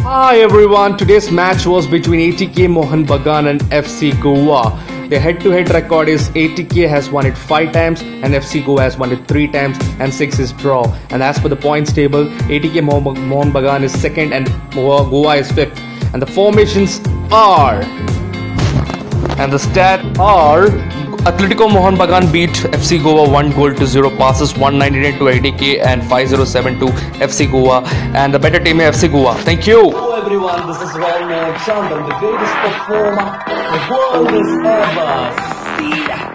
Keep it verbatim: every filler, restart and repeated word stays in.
Hi everyone, today's match was between A T K Mohun Bagan and F C Goa. Their head-to-head record is A T K has won it five times and F C Goa has won it three times and six is draw. And as per the points table, A T K Mohun Bagan is second and Goa is fifth. And the formations are... And the stats are... Atletico Mohun Bagan beat F C Goa one goal to zero, passes one ninety-nine to A T K and five oh seven to F C Goa, and the better team is F C Goa. Thank you. Hello everyone, this is Ryan Chandan, the greatest performer the world has ever seen.